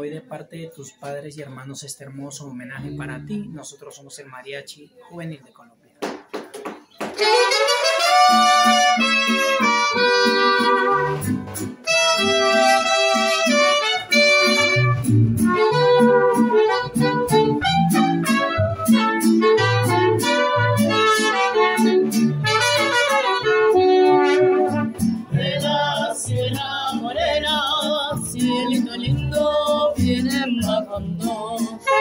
hoy de parte de tus padres y hermanos este hermoso homenaje para ti. Nosotros somos el Mariachi Juvenil de Colombia. Cielito lindo, vienen bajando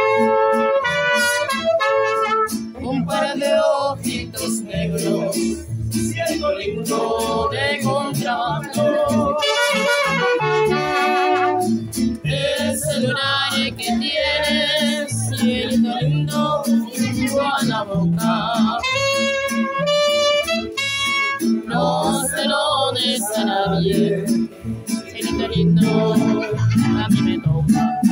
un par de ojitos negros, cielo lindo de contrabando. Ese lunar que tienes, cielito lindo, junto a la boca, no se lo des a nadie. Cielito lindo, a mí me toca.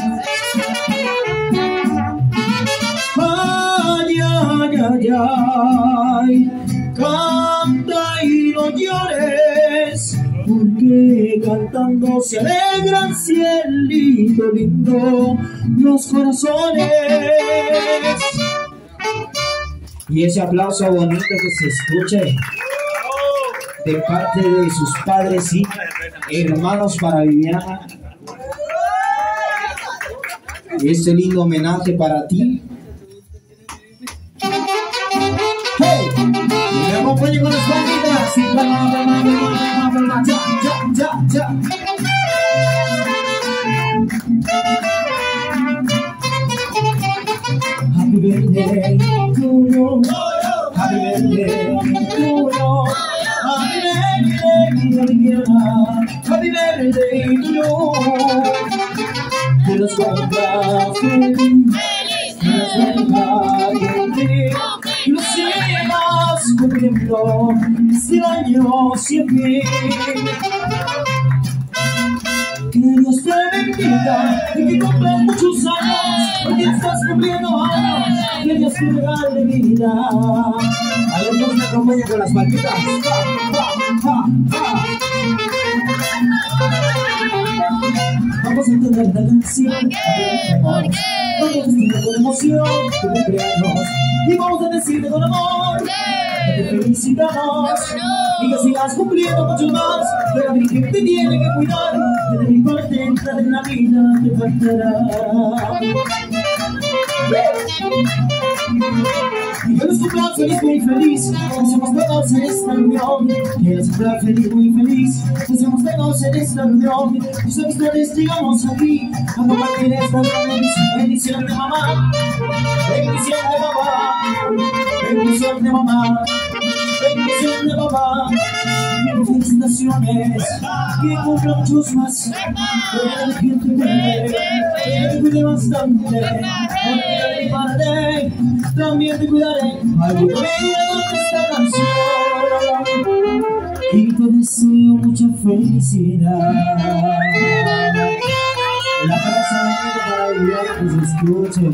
Ay, ay, ay, ay, canta y no llores, porque cantando se alegran, cielito lindo, los corazones. Y ese aplauso bonito que se escuche de parte de sus padres y hermanos para Viviana. Y este lindo homenaje para ti. ¡Hey! Y me acompañen con las palmitas. Sí, ya. Happy birthday to you. Happy birthday to you. Happy birthday, happy birthday to you. Que los cumplas feliz, que los cumplas feliz, y los sigas cumpliendo este año siempre. Que Dios te bendiga y que cumplas muchos años, porque estás cumpliendo años. Que Dios te regale vida. A ver, nos acompaña con las palmitas. Vamos a entender la canción. ¿Por qué? Vamos a decirle con emoción tu cumpleaños. Y vamos a decirle con amor que te felicitamos. Y que sigas cumpliendo mucho más. Que la Virgen te tiene que cuidar. Que de mi parte entrar en la vida te faltará. Y que los cumplas feliz, muy feliz. Que seamos todos en esta reunión. Que los cumplas feliz, muy feliz. Que seamos todos en esta reunión. Tus amistades llegamos aquí a compartir esta gran bendición de mamá. Bendición de mamá. Bendición de mamá. Bendición de mamá. Felicitaciones. Que cumpla muchos más. Que la Virgen te cuide. Que te cuide bastante. Porque de mi parte también te cuidaré. Algo que me con esta canción. Y te deseo mucha felicidad. La casa para Viviana que se escuche.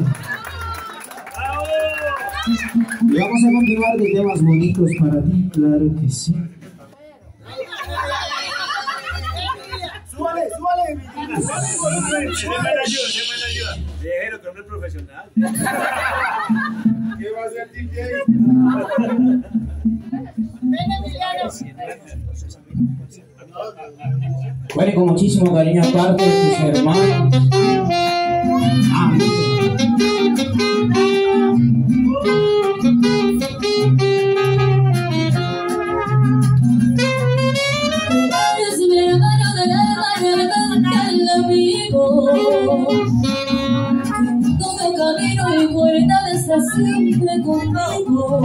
Y vamos a continuar de temas bonitos para ti, claro que sí. Súbale, se me ayuda. Viejero, que hombre profesional. ¿Qué va a hacer DJ? Bueno, con muchísimo cariño aparte de tus hermanos. Camino y puerta de estar siempre conmigo.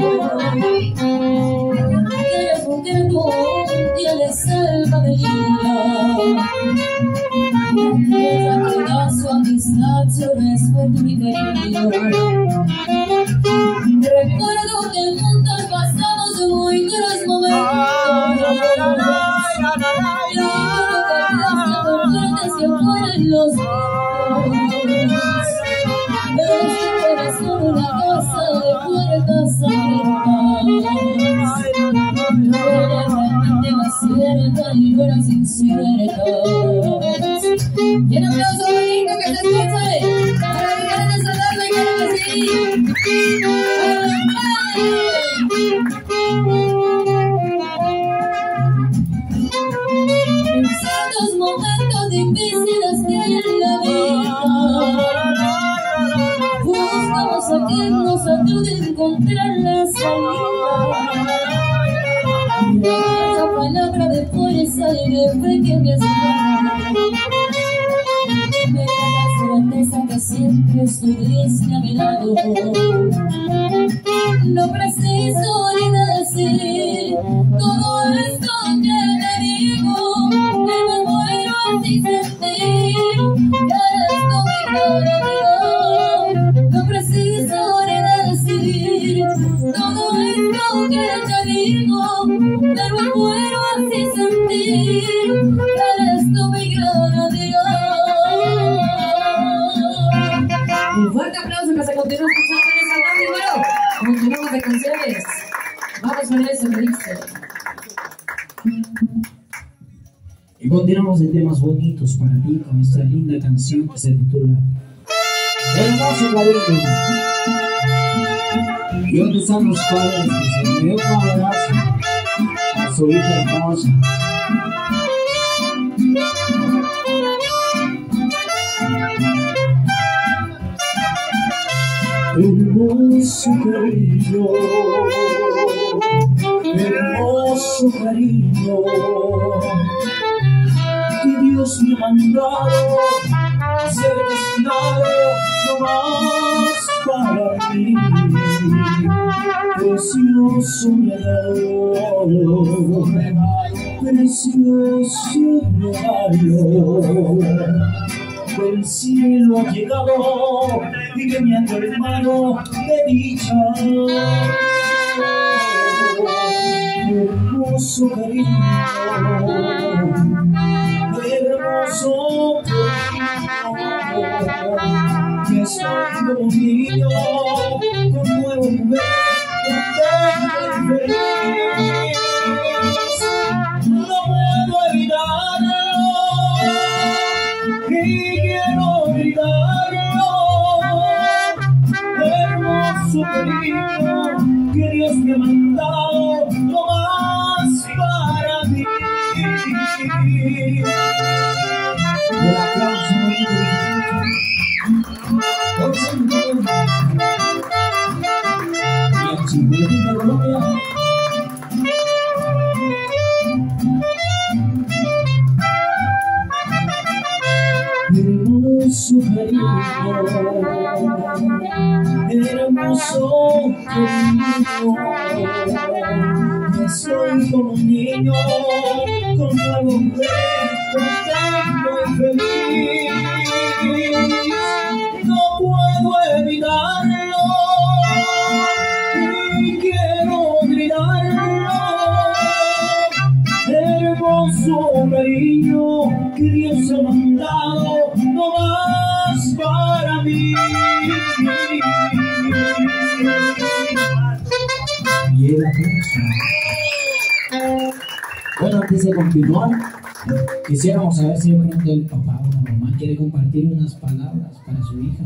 Quieres porque tú tienes alma de niña. Tierra que da su amistad, su respeto y cariño. Recuerdo que juntos pasamos muy duros momentos. Y recuerdo que se fueron los dos. Es una casa de puertas abiertas. Eres realmente más cierta y no eras inciertas. Y en un aplauso bonito que se Los momentos difíciles que hay en la vida, buscamos a quien nos ayude a encontrar la salida. Esa palabra de fuerza y de fe que me hace, me da la certeza que siempre estuviste a mi lado. No preciso ni decir todo esto que te digo, que me muero así sentir que eres tú mi gran amigo. No preciso ni decir todo esto que te digo, pero me muero así sentir que eres tú mi gran amigo. Un fuerte aplauso que se continúa escuchando en esa gran número. Continuamos de canciones. Vamos con eso, Brixter. Y continuamos en temas bonitos para ti con esta linda canción que se titula Hermoso Cariño. Y donde están los padres que se le dio un abrazo a su hija hermosa. Hermoso cariño, hermoso cariño, que Dios me ha mandado a ser destinado no más para mí. Precioso regalo, precioso regalo, del cielo ha llegado y que me ha colmado de dicha. Hermoso cariño, hermoso cariño, que estoy como un niño con nuevo juguete, contento y feliz. No puedo evitarlo y quiero gritarlo. Hermoso cariño que Dios me ha mandado no más para mí. Un aplauso hermoso cariño, hermoso cariño, que soy como un niño con nuevo juguete, contento y feliz. No puedo evitarlo y quiero gritarlo. Hermoso cariño que Dios ha mandado no más para mí. Y el aplauso. Bueno, antes de continuar, quisiéramos saber si de pronto el papá o la mamá quiere compartir unas palabras para su hija.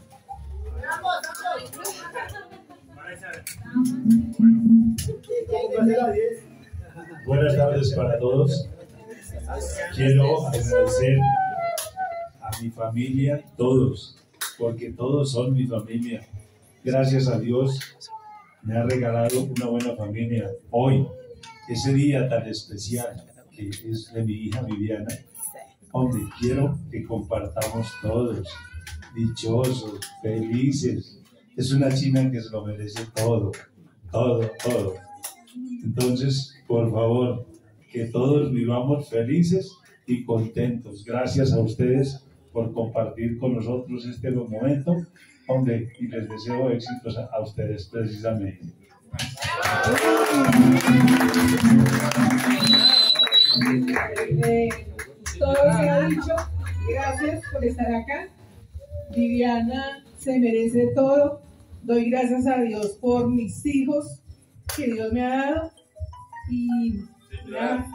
Buenas tardes para todos. Quiero agradecer a mi familia, todos, porque todos son mi familia. Gracias a Dios me ha regalado una buena familia. Hoy, ese día tan especial que es de mi hija Viviana, donde quiero que compartamos todos, dichosos, felices. Es una china que se lo merece todo, todo, todo. Entonces, por favor, que todos vivamos felices y contentos. Gracias a ustedes por compartir con nosotros este momento, hombre, y les deseo éxitos a ustedes precisamente. Todo se ha dicho, gracias por estar acá. Viviana se merece todo. Doy gracias a Dios por mis hijos que Dios me ha dado. Y la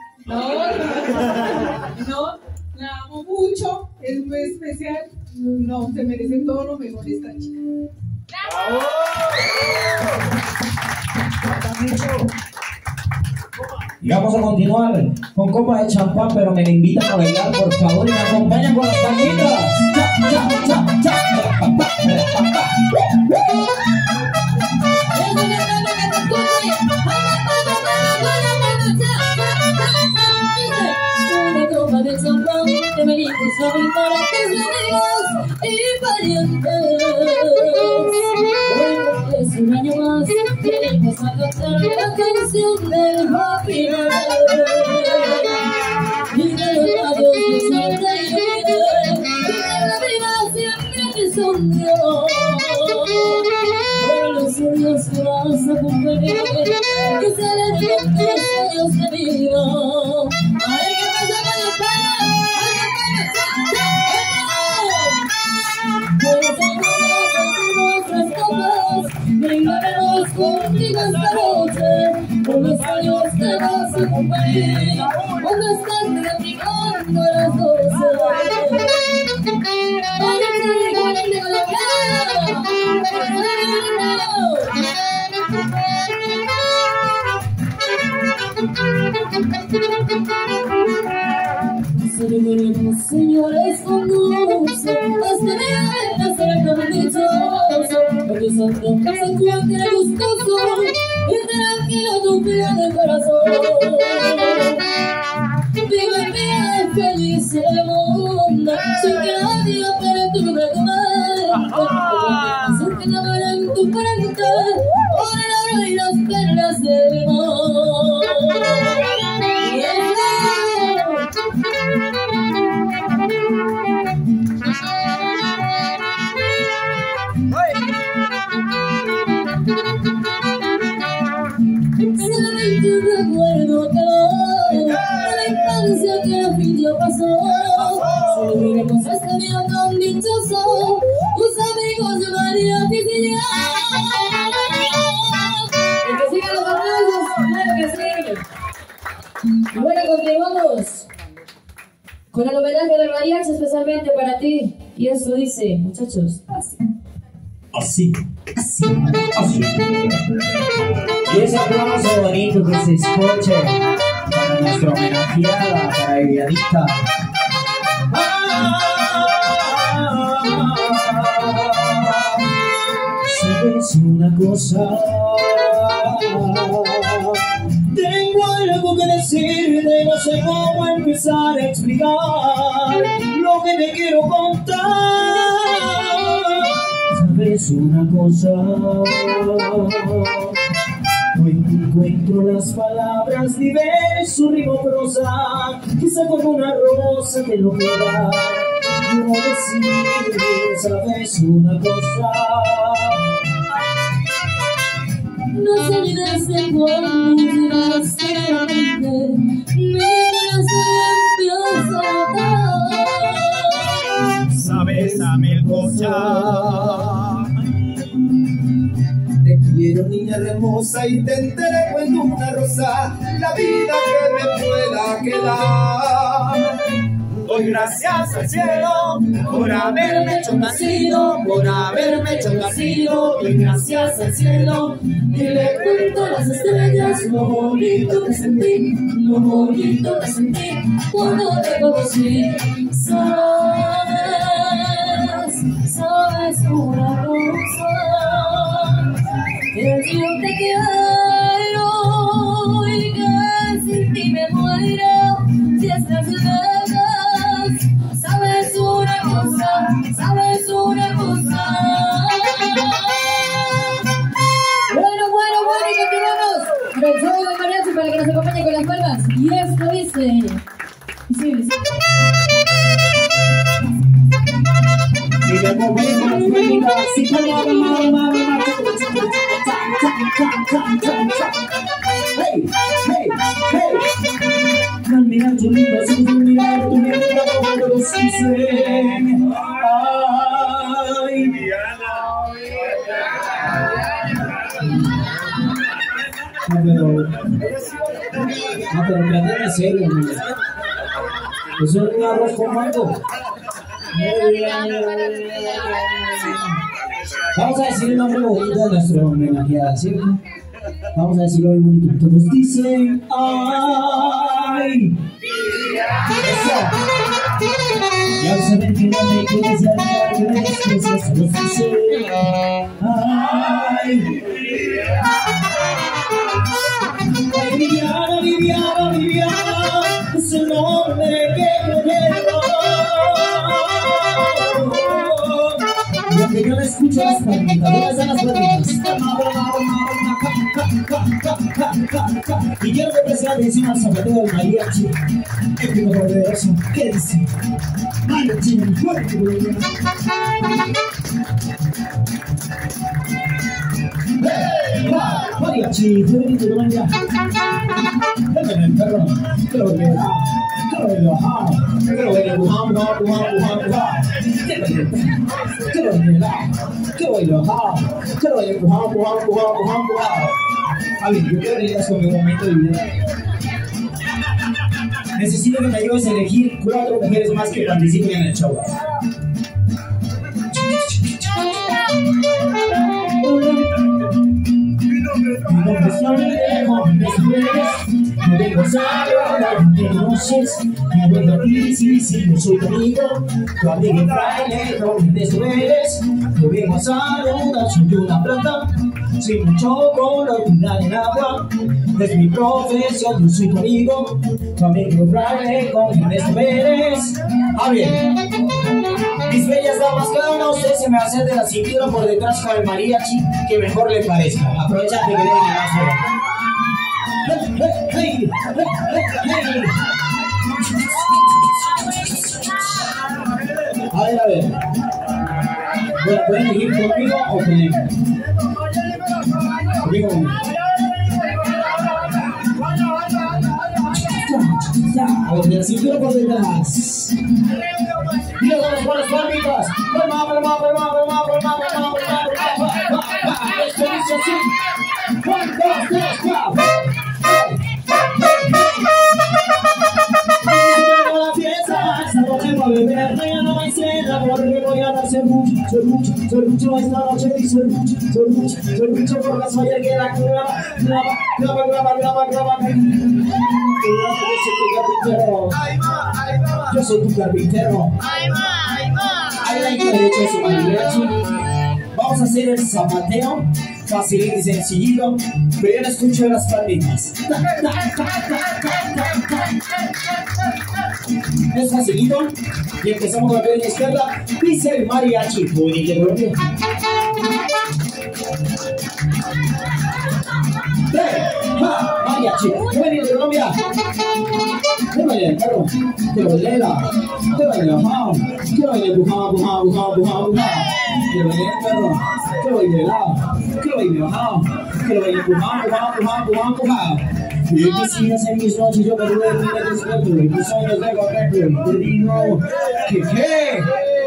amo mucho, es muy especial. No, se merece todo lo mejor esta chica. Y vamos a continuar con copas de champán, pero me invitan a bailar, por favor, y me acompañan con las palmitas. Una copa de champán que me dijo sobre para tus amigos y parientes. Bueno, es un año más que venimos a cantar la canción del Happy Birthday. Y de los labios que sonreír, y de la vida siempre te sonrió. Por los sueños que vas a cumplir, que salen con tus años de vida. Ay, ¿qué pasa con los palos? Nuestras copas, brindaremos contigo esta noche, por los años que vas a cumplir, cuando están replicando las 12. Vamos a regalarte con la celebremos, señores, con gusto, hasta viernes será tan dichoso, porque son dos se encuentre gustoso y tranquilo tu vida del corazón. Vive bien, feliz en el mundo, sin que nadie para tu documento, sin que no en tu frente, por el oro y las perlas del mar. Solamente un recuerdo claro de la infancia que al fin ya pasó. Celebremos este día tan dichoso, tus amigos de María Oficina. Y que sigan los aplausos, claro que sí. Y bueno, continuamos con el homenaje del mariachi especialmente para ti. Y esto dice, muchachos, así. Así. Y ese aplauso bonito que se escuche para nuestra homenajeada, para Vivianita. ¿Sabes una cosa? Tengo algo que decirte, no sé cómo empezar a explicar lo que te quiero contar. ¿Sabes una cosa? No encuentro las palabras ni verso rimo prosa, quizá con una rosa te lo pueda yo decir. ¿Sabes una cosa? No sé ni desde cuándo llegaste a la mente, mira se empieza a notar. Sabes a mil cosas. Te quiero, niña hermosa, y te entrego en una rosa la vida que me pueda quedar. Doy gracias al cielo por haberme hecho nacido, por haberme hecho nacido. Doy gracias al cielo y le cuento a las estrellas lo bonito que sentí, lo bonito que sentí cuando te conocí. Sabes una cosa, que yo te quiero y que sin ti me muero si estás lejos. Sabes una cosa, sabes una cosa. Bueno, y continuamos con el show de mariachi para que nos acompañe con las palmas. Y esto dice... Sí. Y me acompañan con las palmitas. Sí, hey. Al mirar tu linda, al mirar tu mirada, como los dicen. Ay, pero traten en serio, amiga. Eso es un arroz con mango. Vamos a decir el nombre bonito de nuestro homenajeado, ¿cierto? Vamos a decirlo bien bonito. Todos dicen, ¡ay! Eso. Ya saben que no me quieres dar que me desprecias. Todos dicen, ¡ay! Ay, Viviana, Viviana, Viviana, es el nombre que yo llevo. Y aunque yo no escucho las palmitas, ¿dónde están las palmitas? Y quiero que presten atención al zapateo del mariachi, épico poderoso, ¿qué dice? Mariachi, fuerte, mariachi, fuerte, Colombia. Déjame el perro, que lo vea, que lo vea, que lo vea, a ver, yo quiero que digas con mi momento de vida. Necesito que me ayudes a elegir 4 mujeres más que participen en el show. Mi nombre es Alejo, no tengo salud, no tengo noches, no vengo a ti, sí, yo soy tu amigo, tu amigo fraile, no me desueles, yo vengo a saludar, soy una planta, sin mucho color, cuidar en agua, es mi profesión, yo soy tu amigo, tu amigo fraile, no me desueles. A ver, mis bellas damas, cada uno de ustedes se me va a hacer de la cintura por detrás con el mariachi que mejor le parezca. Aprovechate que viene a hacer. Hey, hey, hey, hey. A ver. Bueno, ¿pueden elegir conmigo o con él? Conmigo. A ver, de la cintura por detrás. Mira con las palmitas. Esto dice así. 1, 2, 3, 4. La fiesta, esta noche voy a beber, mañana va a cena, porque voy a dar serrucho esta noche y serrucho por la soya que la clava. Yo soy tu carpintero. Ahí la derecha de su mariachi. Vamos a hacer el zapateo, facilito y sencillito, pero yo no escucho las palmitas. Es facilito y empezamos con la pierna izquierda. Dice el mariachi, bonito Colombia. Mariachi, ¿qué venido de Colombia? ¿Qué baila el perro? ¿Qué baila? ¿Qué baila? ¿Qué baila? Buja. ¿Qué baila el perro? ¿Qué baila? ¿Qué baila? ¿Qué baila? Buja. Y quisieras en mis noches yo me duermo y me despierto y mis sueños de correcto y te digo que qué.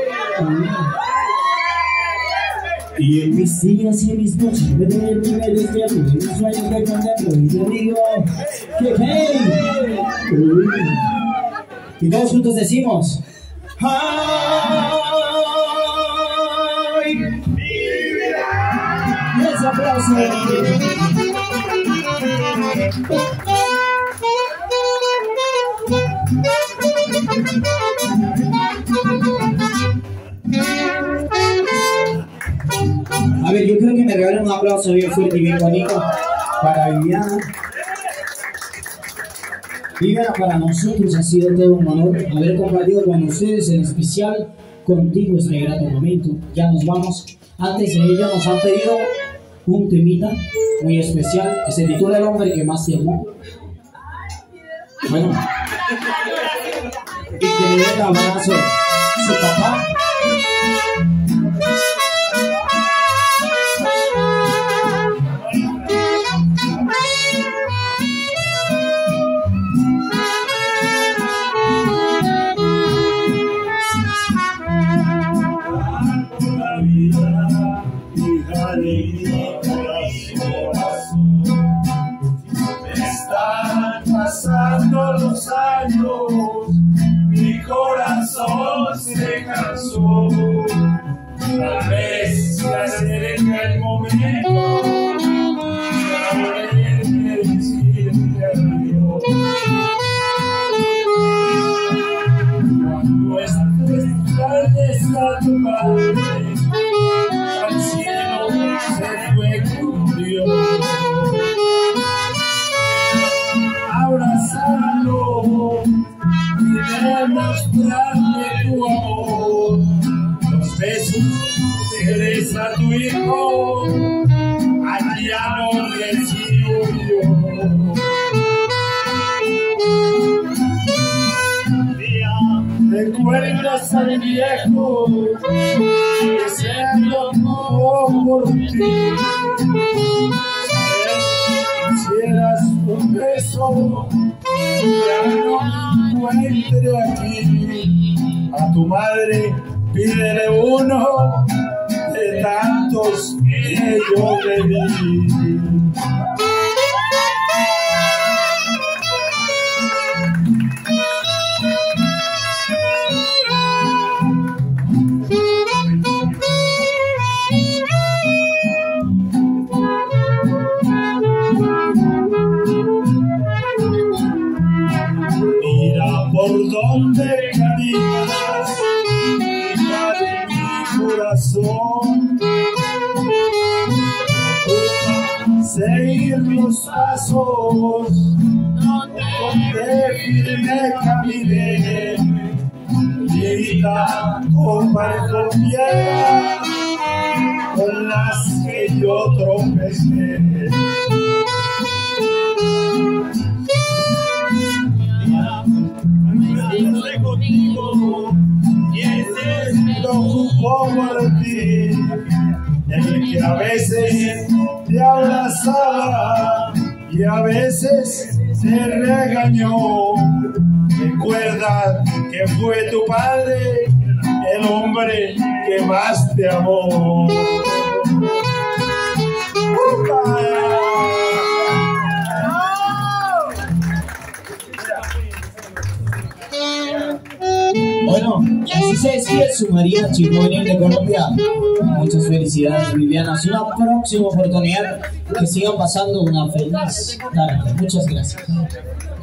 Y en mis días y en mis noches me duermo y me despierto y mis sueños de contemplo y te digo que hey. Y todos juntos decimos ¡ay! ¡Un aplauso! A ver, yo creo que me regalen un aplauso bien fuerte y bien bonito para Viviana. Viviana, para nosotros ha sido todo un honor haber compartido con ustedes, en especial contigo, este grato momento. Ya nos vamos. Antes de ello nos han pedido un temita muy especial que se titula El hombre que más te amó. Bueno, y que le dé el abrazo a su papá. Los años, mi corazón se cansó. Tal vez las regresa tu hijo, aquí ya no recibo yo. ¿Recuerdas al viejo que se enojó por ti? Quisieras un beso, ya no encuentre aquí. A tu madre pídele uno de tantos que yo le di. Por donde caminas, hija de mi corazón, seguir los pasos donde firme caminé, vida comparto piedra con las que yo tropecé. Contigo, y ese es mi ocupo por ti, el que a veces te abrazaba y a veces te regañó. Recuerda que fue tu padre el hombre que más te amó. Bueno, así se despide su mariachi juvenil de Colombia. Muchas felicidades, Viviana. Hasta una próxima oportunidad. Que sigan pasando una feliz tarde. Muchas gracias.